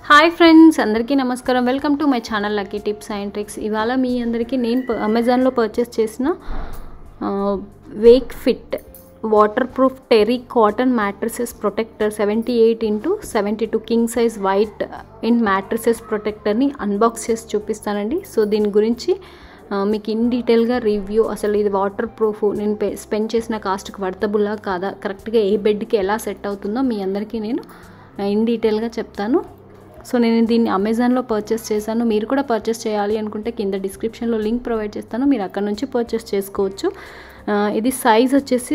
Hi friends, అందరికీ నమస్కారం. Welcome to my channel lucky tips and tricks. ఇవాళ మీ అందరికీ నేను అమెజాన్లో పర్చేస్ చేసిన Wakefit waterproof terry cotton mattresses protector 78x72 king size white in mattresses ప్రొటెక్టర్ని అన్బాక్స్ చేసి చూపిస్తానండి. సో దీని గురించి మీకు ఇన్ డీటెయిల్గా రివ్యూ, అసలు ఇది వాటర్ ప్రూఫ్, నేను స్పెండ్ చేసిన కాస్ట్కి వర్తబుల్లా కాదా, కరెక్ట్గా ఏ బెడ్కి ఎలా సెట్ అవుతుందో మీ అందరికీ నేను ఇన్ డీటెయిల్గా చెప్తాను. సో నేను దీన్ని అమెజాన్లో పర్చేస్ చేశాను. మీరు కూడా పర్చేస్ చేయాలి అనుకుంటే కింద డిస్క్రిప్షన్లో లింక్ ప్రొవైడ్ చేస్తాను, మీరు అక్కడ నుంచి పర్చేస్ చేసుకోవచ్చు. ఇది సైజ్ వచ్చేసి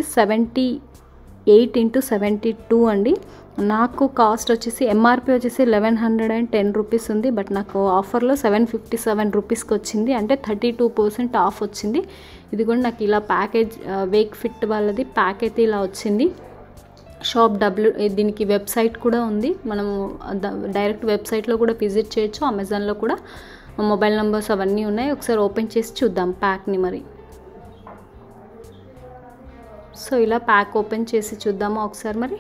78x72 అండి. నాకు కాస్ట్ వచ్చేసి ఎంఆర్పి వచ్చేసి 1110 రూపీస్ ఉంది, బట్ నాకు ఆఫర్లో 757 రూపీస్కి వచ్చింది, అంటే 32% ఆఫ్ వచ్చింది. ఇది కూడా నాకు ఇలా ప్యాకేజ్ వేక్ ఫిట్ వాళ్ళది ప్యాక్ అయితే ఇలా వచ్చింది. షాప్ దీనికి వెబ్సైట్ కూడా ఉంది, మనము డైరెక్ట్ వెబ్సైట్లో కూడా విజిట్ చేయొచ్చు. అమెజాన్లో కూడా మొబైల్ నెంబర్స్ అవన్నీ ఉన్నాయి. ఒకసారి ఓపెన్ చేసి చూద్దాం ప్యాక్ని మరి. సో ఇలా ప్యాక్ ఓపెన్ చేసి చూద్దామా ఒకసారి మరి.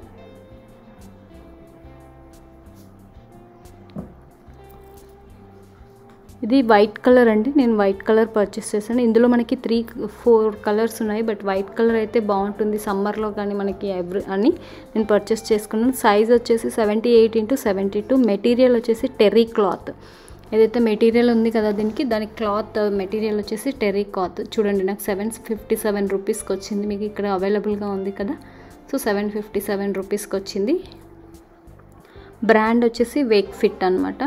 ఇది వైట్ కలర్ అండి, నేను వైట్ కలర్ పర్చేస్ చేశాను. ఇందులో మనకి 3-4 కలర్స్ ఉన్నాయి, బట్ వైట్ కలర్ అయితే బాగుంటుంది సమ్మర్లో కానీ మనకి అని నేను పర్చేస్ చేసుకున్నాను. సైజ్ వచ్చేసి 78x72. మెటీరియల్ వచ్చేసి టెర్రీ క్లాత్. ఏదైతే మెటీరియల్ ఉంది కదా దానికి క్లాత్ మెటీరియల్ వచ్చేసి టెర్రీ క్లాత్. చూడండి, నాకు 757 రూపీస్కి వచ్చింది. మీకు ఇక్కడ అవైలబుల్గా ఉంది కదా, సో 757 రూపీస్కి వచ్చింది. బ్రాండ్ వచ్చేసి వేక్ ఫిట్ అనమాట.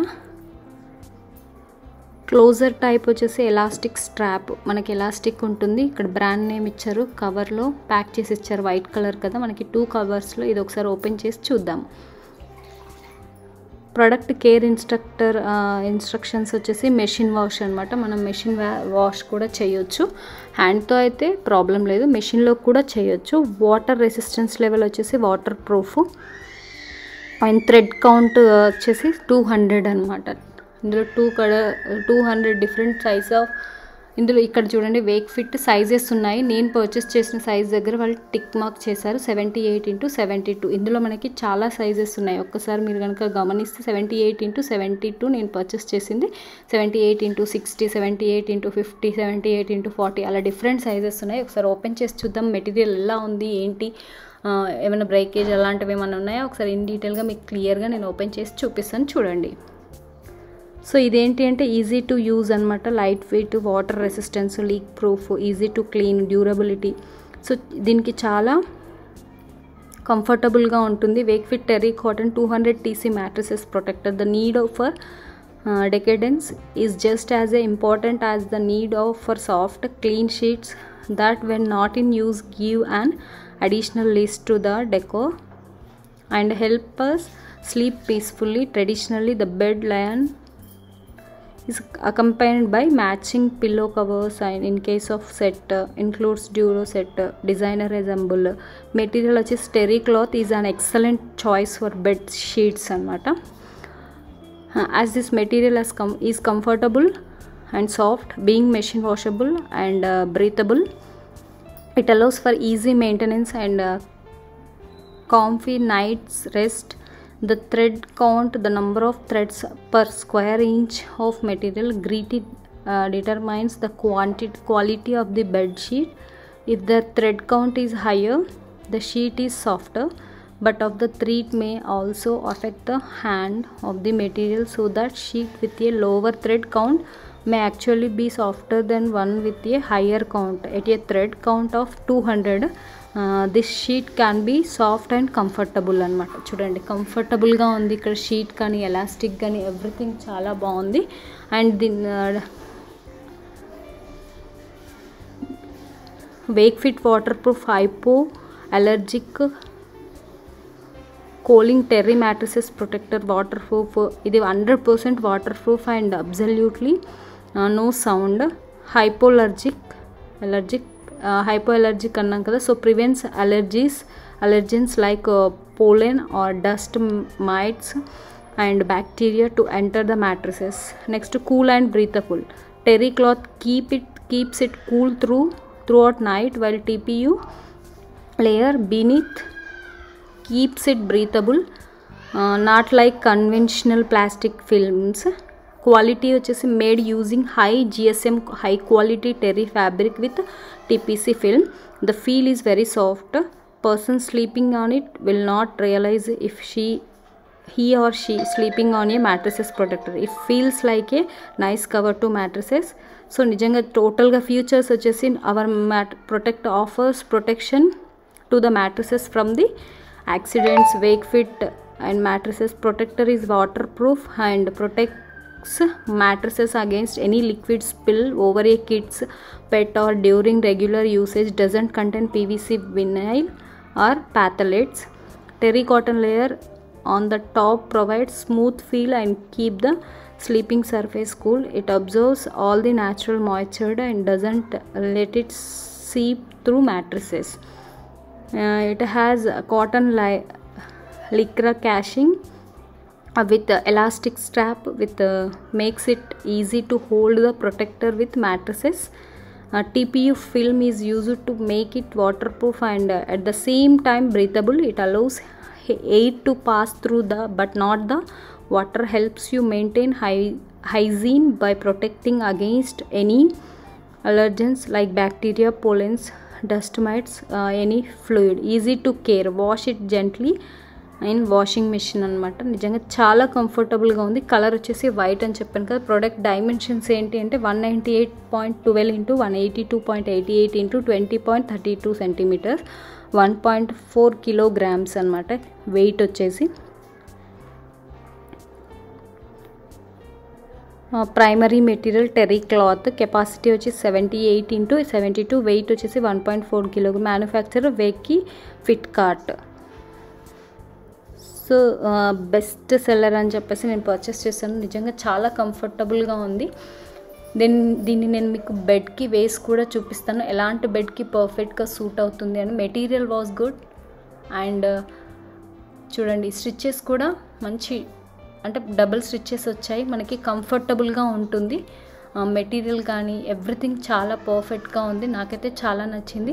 క్లోజర్ టైప్ వచ్చేసి ఎలాస్టిక్ స్ట్రాప్, మనకి ఎలాస్టిక్ ఉంటుంది. ఇక్కడ బ్రాండ్ నేమ్ ఇచ్చారు, కవర్లో ప్యాక్ చేసి ఇచ్చారు. వైట్ కలర్ కదా, మనకి 2 కవర్స్లో. ఇది ఒకసారి ఓపెన్ చేసి చూద్దాం. ప్రొడక్ట్ కేర్ ఇన్స్ట్రక్షన్స్ వచ్చేసి మెషిన్ వాష్ అనమాట. మనం మెషిన్ వాష్ కూడా చేయొచ్చు, హ్యాండ్తో అయితే ప్రాబ్లం లేదు, మెషిన్లో కూడా చేయొచ్చు. వాటర్ రెసిస్టెన్స్ లెవెల్ వచ్చేసి waterproof. And thread count వచ్చేసి 200 అనమాట. ఇందులో 200 డిఫరెంట్ సైజ్ ఆఫ్, ఇందులో ఇక్కడ చూడండి వేక్ ఫిట్ సైజెస్ ఉన్నాయి. నేను పర్చేస్ చేసిన సైజ్ దగ్గర వాళ్ళు టిక్ మార్క్ చేశారు 78x72. ఇందులో మనకి చాలా సైజెస్ ఉన్నాయి. ఒక్కసారి మీరు కనుక గమనిస్తే 78x72 నేను పర్చేస్ చేసింది. 78x60, 78x50, 78x40 అలా డిఫరెంట్ సైజెస్ ఉన్నాయి. ఒకసారి ఓపెన్ చేసి చూద్దాం మెటీరియల్ ఎలా ఉంది, ఏంటి, ఏమైనా బ్రేకేజ్ అలాంటివి ఏమైనా ఉన్నాయా ఒకసారి ఇన్ డీటెయిల్గా మీకు క్లియర్గా నేను ఓపెన్ చేసి చూపిస్తాను, చూడండి. సో ఇదేంటి అంటే ఈజీ టు యూజ్ అనమాట. Light weight, water resistance, leak proof, easy to clean, durability. So దీనికి చాలా కంఫర్టబుల్గా ఉంటుంది. Wakefit terry cotton 200 TC mattresses protector. The need for decadence is just as important as the need for soft, clean sheets that when not in use give an additional list to the decor and help us sleep peacefully. Traditionally, the bed lion is accompanied by matching pillow covers, and in case of set includes duro set, designer ensemble. Material వచ్చేసి terry cloth is an excellent choice for bed sheets anamata. As this material is comfortable and soft, being machine washable and breathable, it allows for easy maintenance and comfy night's rest. The thread count, the number of threads per square inch of material determines the quality of the bed sheet. If the thread count is higher, the sheet is softer, but of the thread may also affect the hand of the material, so that sheet with a lower thread count may actually be softer than one with a higher count. At a thread count of 200, this sheet can be soft and comfortable అనమాట. చూడండి, కంఫర్టబుల్గా ఉంది. ఇక్కడ sheet కానీ elastic కానీ everything చాలా బాగుంది. And దీని Wakefit waterproof hypo allergic cooling terry mattresses protector waterproof. ఇది 100% waterproof and absolutely no sound. Hypo allergic అన్నాం కదా, so prevents allergens like pollen or dust mites and bacteria to enter the mattresses. Next, cool and breathable. Terry cloth keeps it cool throughout night, while TPU layer beneath keeps it breathable. Not like conventional plastic films. Quality వచ్చేసి made using high GSM high quality terry fabric with TPC film. The feel is very soft. Person sleeping on it will not realize if he or she sleeping on a mattresses protector. It feels like a nice cover to mattresses. So నిజంగా టోటల్గా features వచ్చేసి our protect offers protection to the mattresses from the accidents. Wakefit and mattresses protector is waterproof and protects mattresses against any liquid spill over a kid's pet or during regular usage. Doesn't contain PVC, vinyl or phthalates. Terry cotton layer on the top provides smooth feel and keep the sleeping surface cool. It absorbs all the natural moisture and doesn't let it seep through mattresses. It has cotton lycra cashing with elastic strap with makes it easy to hold the protector with mattresses. TPU film is used to make it waterproof and at the same time breathable. It allows air to pass through but not the water. Helps you maintain hygiene by protecting against any allergens like bacteria, pollens, dust mites, any fluid. Easy to care. Wash it gently and washing machine అనమాట. నిజంగా చాలా కంఫర్టబుల్గా ఉంది. Colour వచ్చేసి white అని చెప్పాను కదా. Product dimensions ఏంటి అంటే 198.12 × 182.88 × 20.32 సెంటీమీటర్స్, 1.4 కిలోగ్రామ్స్ అనమాట వెయిట్ వచ్చేసి. Primary material terry cloth. Capacity వచ్చి 78 × 72, వెయిట్ వచ్చేసి 1.4 కిలోగ్రామ్. మ్యానుఫ్యాక్చరర్ వేకీ ఫిట్ కార్ట్. సో బెస్ట్ సెల్లర్ అని చెప్పేసి నేను పర్చేస్ చేశాను. నిజంగా చాలా కంఫర్టబుల్గా ఉంది. దీన్ని నేను మీకు బెడ్కి వేసి కూడా చూపిస్తాను, ఎలాంటి బెడ్కి పర్ఫెక్ట్గా సూట్ అవుతుంది అని. మెటీరియల్ వాజ్ గుడ్ అండ్ చూడండి స్టిచ్చెస్ కూడా మంచి అంటే డబుల్ స్టిచ్చెస్ వచ్చాయి. మనకి కంఫర్టబుల్గా ఉంటుంది. మెటీరియల్ కానీ ఎవ్రీథింగ్ చాలా పర్ఫెక్ట్గా ఉంది. నాకైతే చాలా నచ్చింది.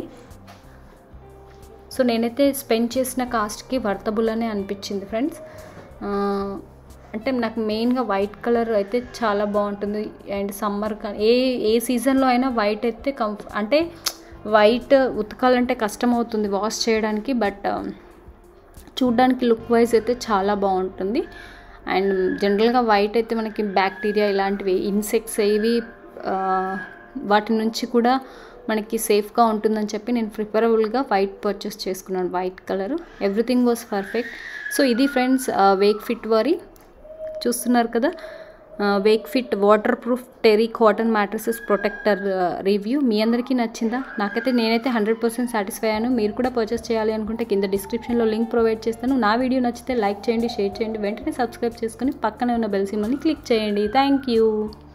సో నేనైతే స్పెండ్ చేసిన కాస్ట్కి వర్తబుల్ అనే అనిపించింది ఫ్రెండ్స్. అంటే నాకు మెయిన్గా వైట్ కలర్ అయితే చాలా బాగుంటుంది. అండ్ సమ్మర్ కానీ ఏ సీజన్లో అయినా వైట్ అయితే అంటే వైట్ ఉతకాలంటే కష్టం అవుతుంది వాష్ చేయడానికి, బట్ చూడ్డానికి లుక్ వైజ్ అయితే చాలా బాగుంటుంది. అండ్ జనరల్గా వైట్ అయితే మనకి బ్యాక్టీరియా ఇలాంటివి ఇన్సెక్ట్స్ ఏవి వాటి నుంచి కూడా మనకి సేఫ్గా ఉంటుందని చెప్పి నేను ప్రిఫరబుల్గా వైట్ పర్చేస్ చేసుకున్నాను. White colour everything was perfect. So ఇది ఫ్రెండ్స్ వేక్ఫిట్ వారి చూస్తున్నారు కదా Wakefit waterproof terry cotton mattresses protector review. మీ అందరికీ నచ్చిందా? నేనైతే 100% సాటిస్ఫై అయ్యాను. మీరు కూడా పర్చేస్ చేయాలి అనుకుంటే కింద డిస్క్రిప్షన్లో లింక్ ప్రొవైడ్ చేస్తాను. నా వీడియో నచ్చితే లైక్ చేయండి, షేర్ చేయండి, వెంటనే సబ్స్క్రైబ్ చేసుకొని పక్కనే ఉన్న బెల్ సింబల్ని క్లిక్ చేయండి. Thank you.